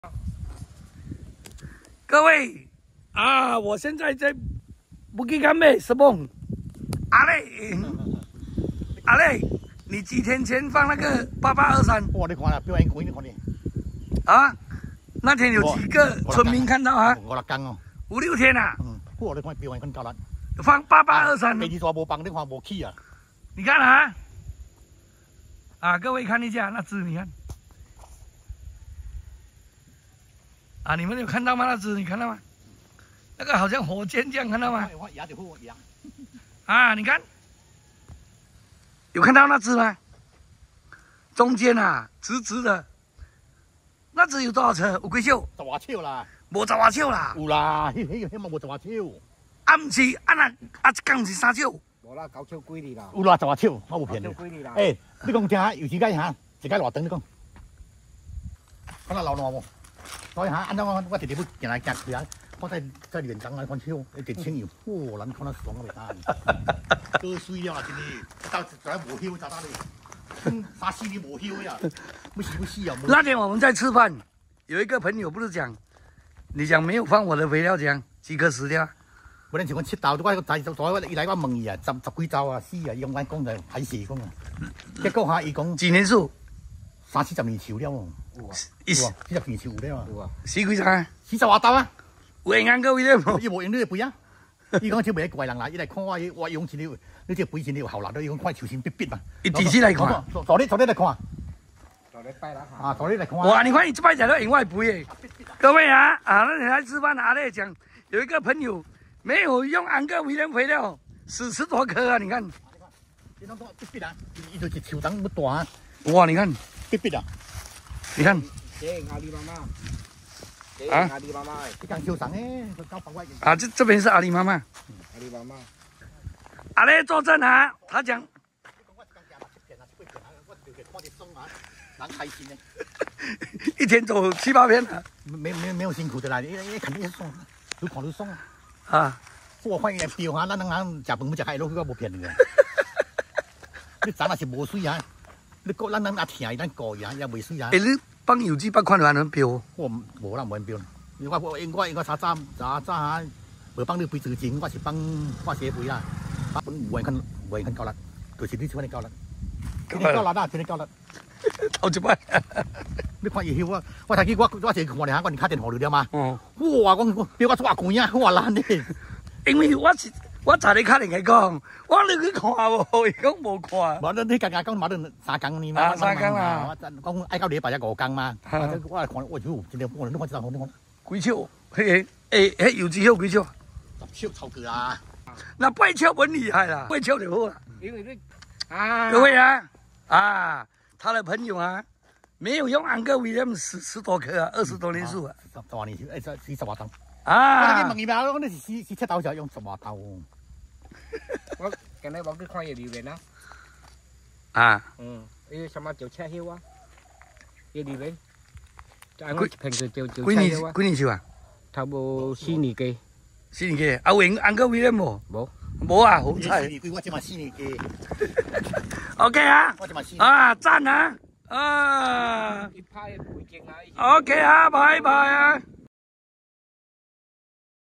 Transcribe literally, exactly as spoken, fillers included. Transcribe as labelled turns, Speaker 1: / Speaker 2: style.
Speaker 1: 各位啊，我现在在不给干妹什么？阿磊，阿磊，你几天前放那个八八二三？
Speaker 2: 哇，你看啦，表演过你看你。
Speaker 1: 啊，那天有几个村民看到啊？
Speaker 2: 五六天哦，
Speaker 1: 五六天啊。
Speaker 2: 嗯，哇，你看表演很高啦。
Speaker 1: 放八八二三。
Speaker 2: 飞机刷无放，你看无起啊？
Speaker 1: 你看啊，啊，各位看一下那只，你看。 啊，你们有看到吗？那只你看到吗？那个好像火箭这样，看到吗？啊，你看，有看到那只吗？中间啊，直直的，那只有多少尺？有几尺？
Speaker 2: 十外尺啦，
Speaker 1: 无十外尺啦。
Speaker 2: 有啦，迄迄迄嘛无十外尺。
Speaker 1: 啊，毋是，啊那啊一缸是三尺。
Speaker 3: 无啦，九尺几哩啦。
Speaker 2: 有啦，十外尺，我无骗你。诶，你讲听，有时间哈，一间偌长你讲，看那老烂无？ 所以哈，按照我我直直要行来行去啊，我在在连江来看手，一直清油，嚯，咱看那爽个袂打，多水了啦，真哩，到在无休咋打哩？三四年无休呀，不死不死啊！
Speaker 1: 那天我们在吃饭，有一个朋友不是讲，你讲没有放我的肥料浆，即刻死掉。
Speaker 2: 不然像我七刀，我我在在我一来我问伊啊，十十几刀啊死啊，伊讲我讲就歹势讲啊。结果哈，伊讲
Speaker 1: 几年数？
Speaker 2: 三四十年树了哦。
Speaker 1: 一
Speaker 2: 四十年树了啊！
Speaker 1: 死几张？
Speaker 2: 四十外刀啊！
Speaker 1: 有会硬个位咧无？
Speaker 2: 伊无用你个肥啊！伊讲就袂怪人啦，伊来看我，我用钱了，你这肥钱了效力，你讲看树钱逼逼嘛。
Speaker 1: 伊第次来看，
Speaker 2: 昨日昨日来看，
Speaker 3: 昨日拜啦
Speaker 2: 啊，昨日来看。
Speaker 1: 哇，你看你这摆在都用外肥诶！各位啊啊，那你来吃饭，阿磊讲有一个朋友没有用安格威廉肥料，死十多颗啊！你看，
Speaker 2: 你拢讲逼逼啊！伊就是树长不大啊！
Speaker 1: 哇，你看
Speaker 2: 逼逼啊！
Speaker 1: 你看。
Speaker 3: 这阿里妈妈，
Speaker 1: 啊，
Speaker 3: 阿里妈妈，
Speaker 2: 你讲修长诶，搞百万。
Speaker 1: 啊，这这边是阿里妈妈。
Speaker 3: 阿里妈妈，
Speaker 1: 阿磊作证啊，他讲。
Speaker 2: 蛮开心的。
Speaker 1: 一天走七八篇啊。
Speaker 2: 没没没有辛苦的啦，因为肯定是爽，有看就爽啊。
Speaker 1: 啊，
Speaker 2: 我看伊来标哈，咱咱咱食饭不食海螺，我无骗你个。你咱那是无水啊，你讲咱咱阿听伊咱过伊啊，也袂水啊。
Speaker 1: 诶，你放有机八款还能标？
Speaker 2: 我无啦，无人标。因为我我我我早早早早下，无帮你肥自钱，我是帮我社肥啦。把本有人肯有人肯够力，就是你像你够力，你够力啦，你够力。
Speaker 1: 头一摆。
Speaker 2: 你看伊休啊，我睇见我我是看你下，我你卡电话了了嘛。
Speaker 1: 哦。
Speaker 2: 哇，我我标我抓贵啊，我烂的。
Speaker 1: 因为我是我查你卡电来讲，我你去看无？伊讲无看。
Speaker 2: 无你你刚刚讲马上三更呢嘛？
Speaker 1: 啊，三更啦。
Speaker 2: 我讲爱到礼拜一五更嘛。我来看，我哟，真係我你看這張圖，你看。
Speaker 1: 幾尺？迄個誒，迄油脂有幾尺？
Speaker 2: 十尺超過啦。
Speaker 1: 那八尺很厲害啦，八尺就好啦。
Speaker 3: 因為你啊，
Speaker 1: 各位啊啊，他的朋友啊，沒有用安格威廉十十多顆啊，二十多年數啊。
Speaker 2: 十十萬年樹，誒十四十瓦刀。
Speaker 1: 啊！
Speaker 2: 我問伊嘛，我講你是四四七刀就用十瓦刀。
Speaker 3: 我今日我去看伊留言啦。
Speaker 1: 啊。
Speaker 3: 嗯，伊什麼九尺hiệu啊？伊留言。我平時就就。
Speaker 1: 幾年幾年數啊？
Speaker 3: 差不多四年幾。
Speaker 1: 四年幾？啊，用安格威廉無？
Speaker 3: 冇。
Speaker 1: 冇啊，好彩。
Speaker 2: 四年幾，我只嘛四年幾。
Speaker 1: OK 啊。
Speaker 2: 我只嘛四年。
Speaker 1: 啊，讚啊！啊。
Speaker 3: 一派背景啊。
Speaker 1: OK 啊，拜拜啊。